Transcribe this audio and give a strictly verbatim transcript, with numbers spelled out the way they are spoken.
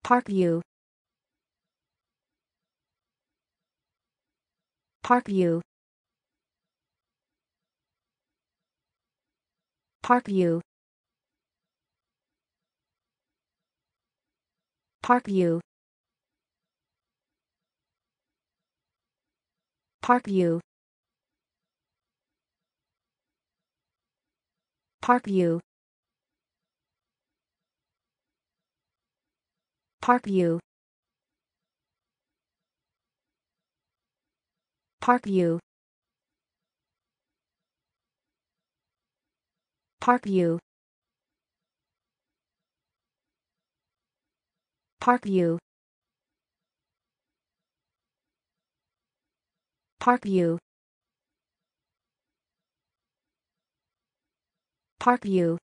Parkview. Parkview. Parkview. Parkview. Parkview. Parkview. Parkview. Parkview. Parkview. Parkview. Parkview. Parkview.